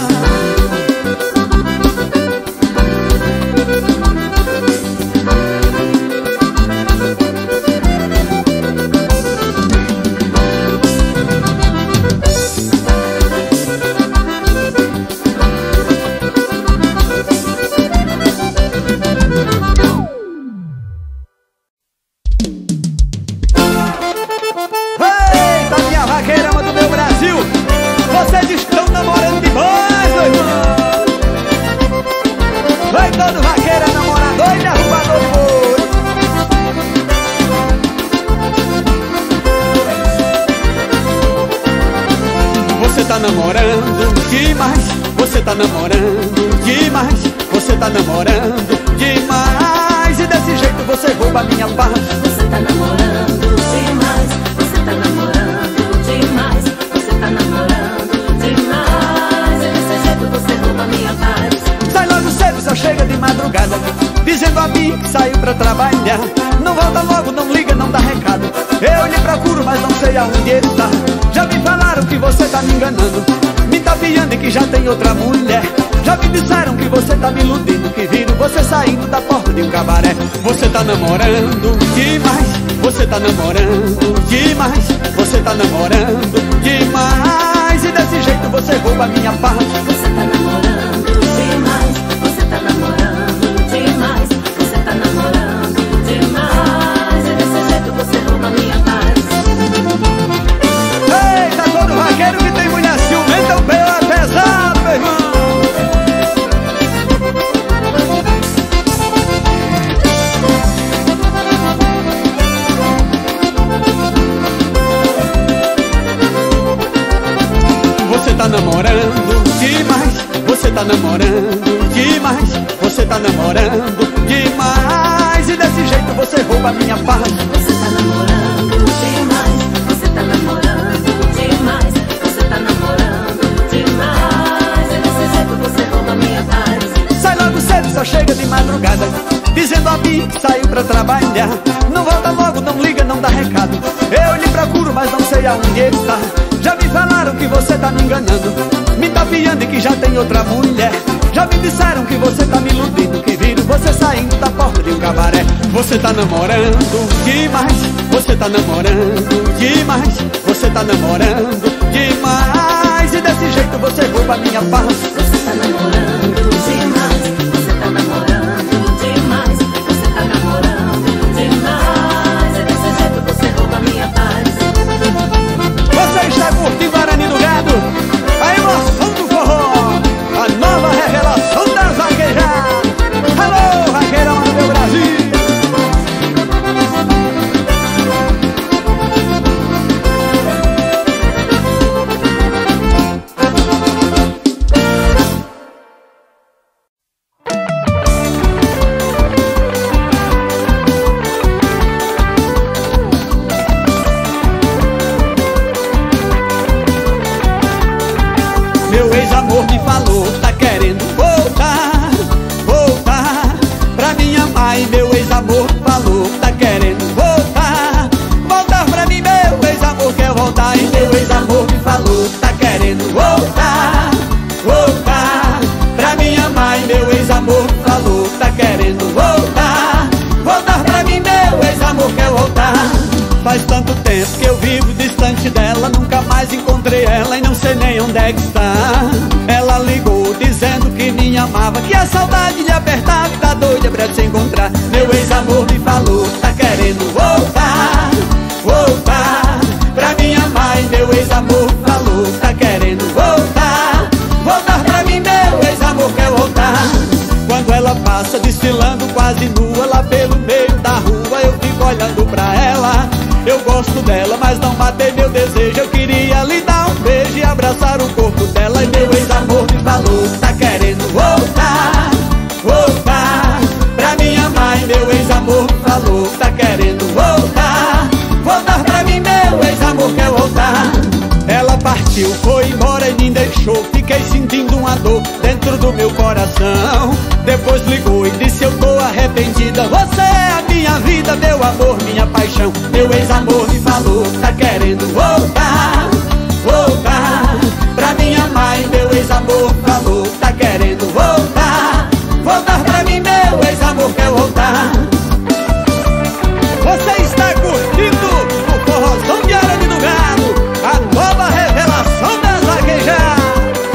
Você tá namorando demais, você tá namorando demais, e desse jeito você rouba a minha paz.
Você tá namorando demais, você tá namorando demais, você tá namorando demais, e desse jeito você rouba a minha paz.
Sai logo cedo, só chega de madrugada, dizendo a mim que saiu pra trabalhar. Não volta logo, não liga, não dá recado. Eu lhe procuro, mas não sei aonde ele tá. Já me falaram que você tá me enganando, me tapeando e que já tem outra mulher. Já me disseram que você tá me iludindo, que viram você saindo da porta de um cabaré. Você tá namorando demais, você tá namorando demais, você tá namorando demais, e desse jeito você rouba a minha paz.
Você tá namorando demais, você tá namorando demais, você tá namorando demais, e desse jeito você rouba a minha paz.
Eita, todo vaqueiro que tem mulher ciumenta, o B O é pesado, meu irmão. Você tá namorando demais, você tá namorando demais, você tá namorando demais, e desse jeito você rouba a minha paz.
Você tá namorando demais, você tá namorando demais, você tá namorando demais, e desse jeito você rouba a minha paz.
Sai logo cedo, só chega de madrugada, dizendo a mim que saiu pra trabalhar. Não volta logo, não liga, não dá recado. Eu lhe procuro, mas não sei aonde ele está. Já me falaram que você tá me enganando, me tapeando e que já tem outra mulher. Já me disseram que você tá me iludindo, que viram você saindo da porta de um cabaré. Você tá namorando demais, você tá namorando demais, você tá namorando demais, e desse jeito você rouba a minha paz.
Você tá namorando demais, você tá namorando demais, você tá namorando demais, e desse jeito você rouba a minha paz.
Você está curtindo Guarani do Gado, a emoção do forró, a nova revelação das vaquejadas. Alô, vaqueirão do meu Brasil. mãe, meu ex-amor falou, tá querendo voltar. Voltar pra mim, meu ex-amor quer voltar. E meu ex-amor me falou, tá querendo voltar. Voltar pra minha mãe, meu ex-amor falou, tá querendo voltar. Voltar pra mim, meu ex-amor quer voltar. Faz tanto tempo que eu vivo distante dela, nunca mais encontrei ela e não sei nem onde é que está. Ela ligou dizendo que me amava, que a saudade lhe apertava e tá doida pra te encontrar. Meu ex-amor me falou, tá querendo voltar. Voltar pra minha mãe, meu ex-amor falou, tá querendo voltar. Voltar pra mim, meu ex-amor quer voltar. Quando ela passa desfilando quase nua lá pelo meio da rua, eu fico olhando pra ela. Eu gosto dela, mas não matei meu desejo. Eu queria lhe dar um beijo e abraçar o corpo dela. E meu ex-amor me falou, tá querendo voltar. Voltar pra minha mãe, meu ex-amor falou, tá querendo voltar. Voltar pra mim, meu ex-amor quer voltar. Ela partiu, foi embora e me deixou. Fiquei sentindo uma dor dentro do meu coração. Depois ligou e disse, eu tô arrependida. Você é a minha vida, meu amor, minha paixão. Meu ex-amor me falou, tá querendo voltar. Voltar pra minha mãe, meu ex-amor falou, tá querendo voltar. Voltar pra mim, meu ex-amor quer voltar. Você está curtindo o Forrozão de Arame do Gado, a nova revelação das vaquejadas.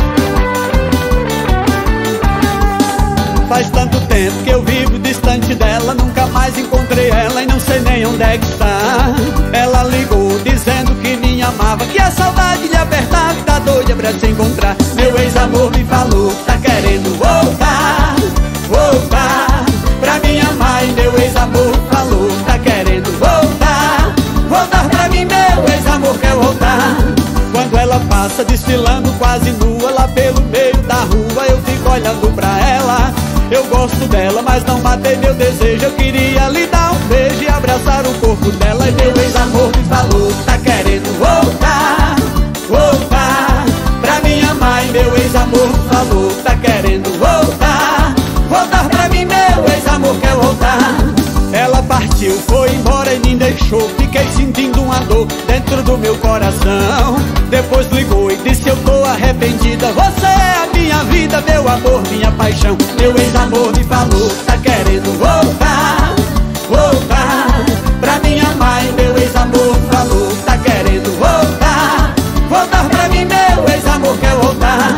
Faz tanto tempo que eu vivo distante dela, nunca mais encontrei ela e não sei nem onde é que está. Ela ligou dizendo que me amava, que a saudade lhe apertava e tá doida pra te encontrar. Meu ex-amor me falou, tá querendo voltar. Voltar pra minha mãe, meu ex-amor falou, tá querendo voltar. Voltar pra mim, meu ex-amor quer voltar. Quando ela passa desfilando quase nua lá pelo meio da rua, eu fico olhando pra ela. Eu gosto dela, mas não matei meu desejo. Eu queria lhe dar um beijo e abraçar o corpo dela. E meu ex-amor me falou, tá querendo voltar. Voltar pra minha mãe, meu ex-amor falou, tá querendo voltar. Voltar pra mim, meu ex-amor quer voltar. Ela partiu, foi embora e me deixou. Fiquei sentindo uma dor dentro do meu coração. Depois ligou e disse, eu tô arrependida. Você é a minha vida, meu amor, minha paixão. Meu ex-amor me falou, tá querendo voltar. Voltar pra minha mãe, meu ex-amor falou, tá querendo voltar. Voltar pra mim, meu ex-amor quer voltar.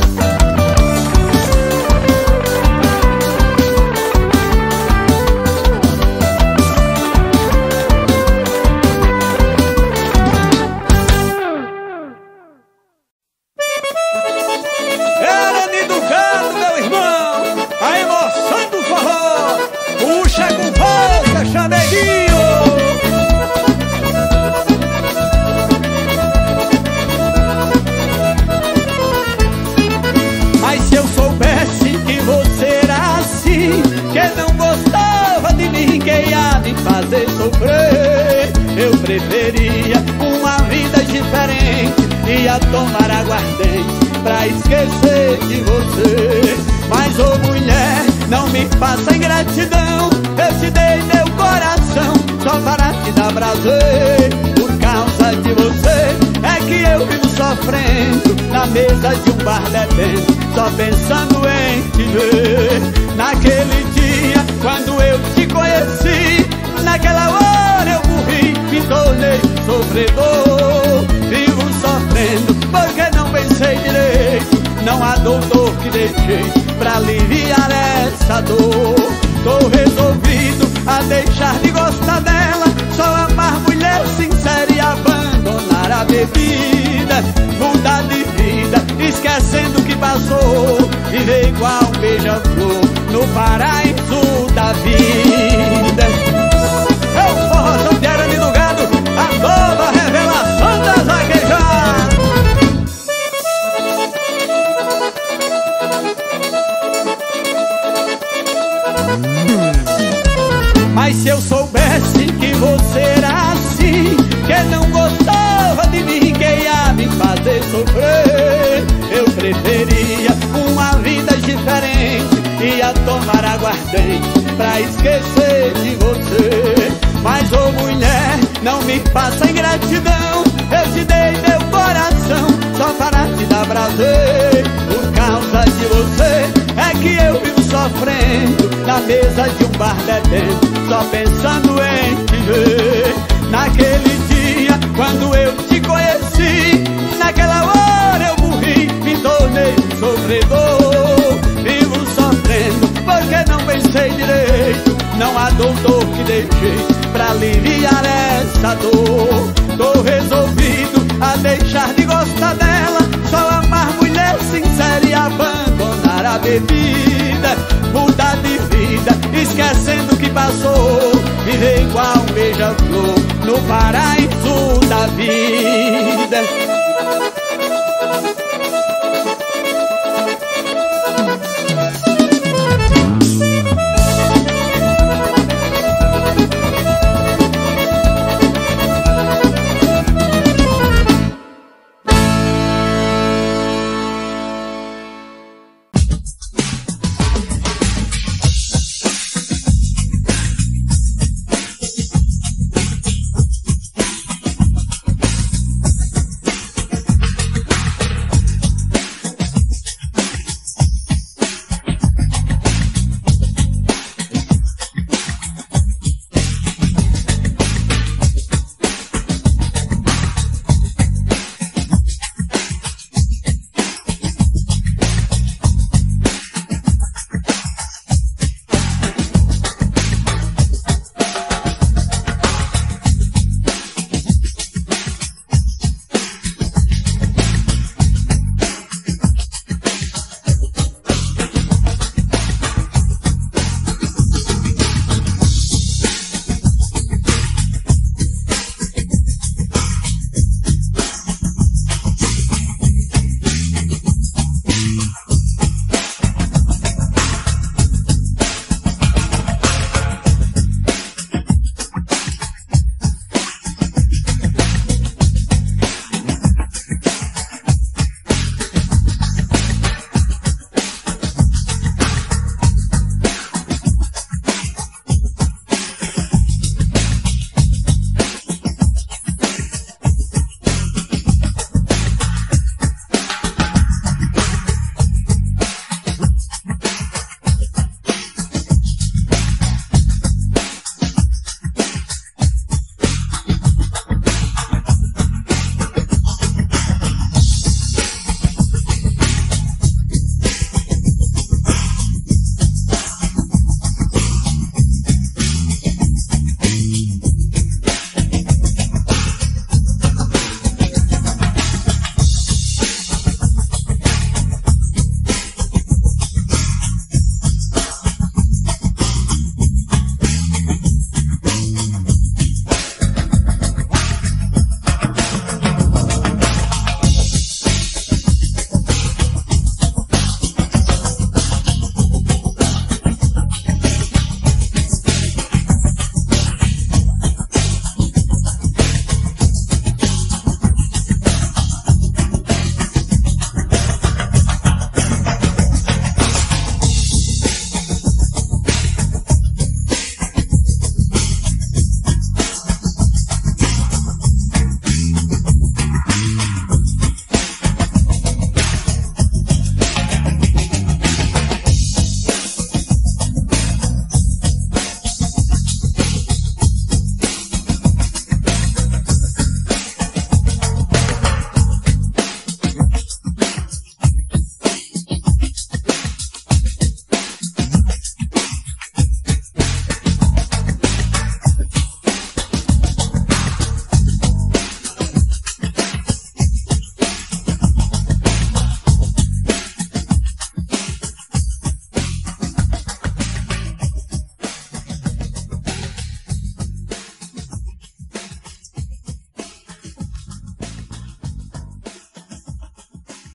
Mas se eu soubesse que você era assim, que não gostava de mim, que ia me fazer sofrer, eu preferia uma vida diferente, ia tomar aguardente pra esquecer de você. Mas ô mulher, não me faça ingratidão, eu te dei meu coração só para te dar prazer. Por causa de você é que eu vivo sofrendo na mesa de um bar bebendo, só pensando em te ver. Naquele dia, quando eu te conheci, naquela hora eu morri, me tornei sofredor. Vivo sofrendo porque não pensei direito, não há doutor que dê jeito pra aliviar essa dor. Tô resolvido a deixar de gostar dela, só amar mulher sincera e abandonar a bebida. Mudar de vida, esquecendo o que passou, viver igual um beija-flor no paraíso da vida. É o Forrozão de Arame do Gado, a nova revelação das vaquejadas. Mas se eu soubesse que você era assim, que não gostava de mim, que ia me fazer sofrer, eu preferia uma vida diferente, ia tomar aguardente pra esquecer de você. Mas ô mulher, não me faça ingratidão, eu te dei meu coração só para te dar prazer. Por causa de você é que eu vivo sofrendo na mesa de um bar bebendo, só pensando em te ver. Naquele dia, quando eu te conheci, naquela hora eu morri, me tornei um sofredor. Vivo sofrendo porque não pensei direito, não há doutor que dê jeito pra aliviar essa dor. Tô resolvido a deixar de gostar dela, só amar mulher sincera e abandonar a bebida. Mudar de vida, esquecendo o que passou, viver igual um beija-flor no paraíso da vida.